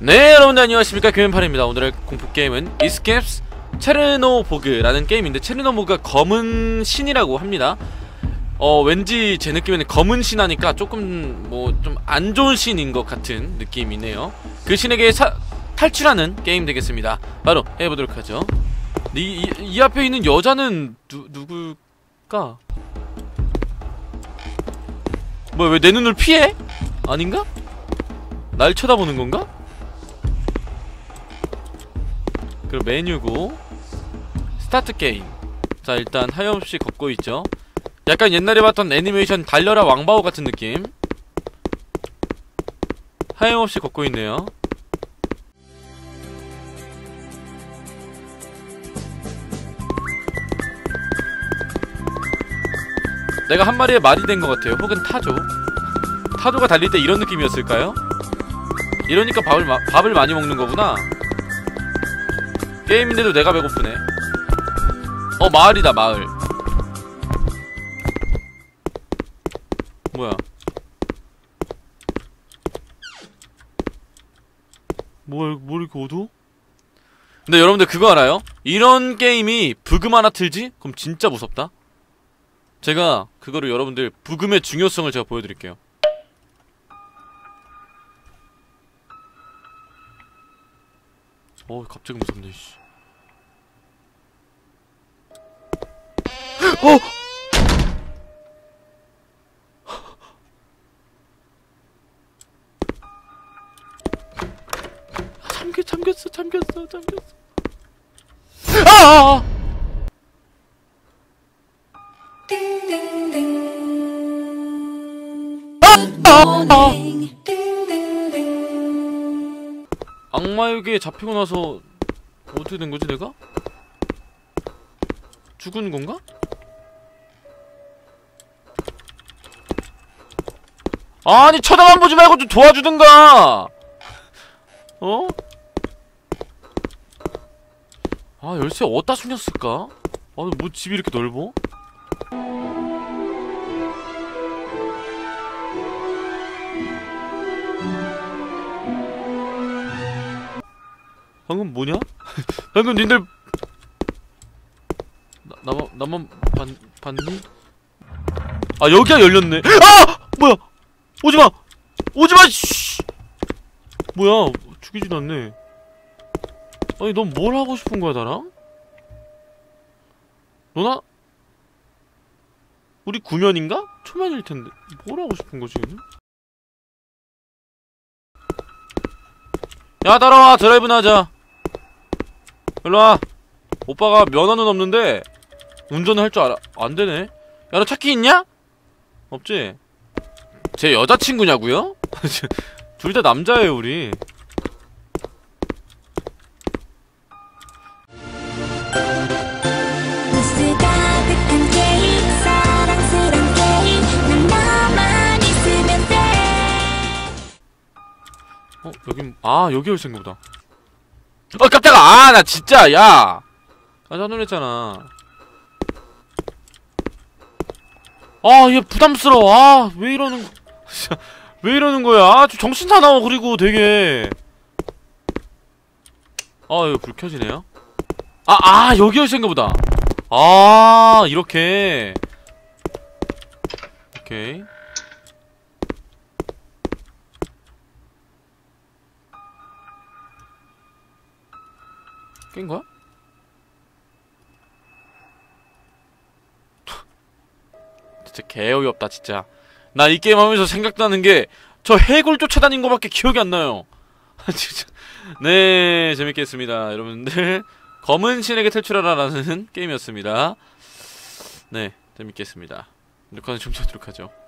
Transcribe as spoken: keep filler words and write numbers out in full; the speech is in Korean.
네, 여러분들 안녕하십니까, 교면팔입니다. 오늘의 공포게임은 이스케이프스 체르노보그라는 게임인데, 체르노보그가 검은 신이라고 합니다. 어 왠지 제 느낌에는 검은 신 하니까 조금 뭐 좀 안 좋은 신인 것 같은 느낌이네요. 그 신에게 사, 탈출하는 게임 되겠습니다. 바로 해보도록 하죠. 이, 이, 이 앞에 있는 여자는 누, 누굴까? 뭐야, 왜 내 눈을 피해? 아닌가? 날 쳐다보는 건가? 그리고 메뉴고 스타트 게임. 자, 일단 하염없이 걷고 있죠. 약간 옛날에 봤던 애니메이션 달려라 왕바오 같은 느낌. 하염없이 걷고 있네요. 내가 한 마리의 말이 된 것 같아요. 혹은 타조. 타조가 달릴 때 이런 느낌이었을까요? 이러니까 밥을, 마, 밥을 많이 먹는 거구나. 게임인데도 내가 배고프네. 어, 마을이다, 마을. 뭐야? 뭘, 뭘 이렇게 어두워? 근데 여러분들 그거 알아요? 이런 게임이 부금 하나 틀지? 그럼 진짜 무섭다. 제가 그거를 여러분들 부금의 중요성을 제가 보여드릴게요. 어, 갑자기 무섭네, 씨. 어! 잠겨, 잠겼어, 잠겼어, 잠겼어. 아! 아! 악마에게 잡히고 나서 어떻게 된 거지, 내가? 죽은 건가? 아니, 쳐다만 보지 말고 좀 도와주든가! 어? 아, 열쇠 어디다 숨겼을까? 아, 뭐 집이 이렇게 넓어? 방금 뭐냐? 방금 님들 나, 나만, 나만 봤, 봤니? 아, 여기가 열렸네. 아! 뭐야! 오지마! 오지마! 씨! 뭐야, 죽이지도 않네. 아니, 넌 뭘 하고 싶은 거야, 나랑? 너나? 우리 구면인가? 초면일 텐데. 뭘 하고 싶은 거지, 얘는? 야, 따라와! 드라이브나 하자. 일로와. 오빠가 면허는 없는데 운전을 할 줄 알아. 안 되네. 야, 너 차키 있냐? 없지? 제 여자친구냐고요? 둘 다 남자예요, 우리. 어? 여긴.. 아, 여기 열쇠인가 보다. 어, 깜짝아! 아, 나 진짜, 야! 깜짝 놀랐잖아. 아, 얘 부담스러워. 아, 왜 이러는, 왜 이러는 거야? 아, 좀 정신 사나워, 그리고 되게. 아, 이거 불 켜지네요? 아, 아, 여기 열쇠인가 보다. 아, 이렇게. 오케이. 깬 거야? 진짜 개어이없다, 진짜. 나 이 게임 하면서 생각나는 게 저 해골 쫓아다닌 거밖에 기억이 안 나요. 진짜. 네, 재밌게 했습니다. 여러분들, 검은 신에게 탈출하라라는 게임이었습니다. 네, 재밌게 했습니다. 녹화는 좀 쉬도록 하죠.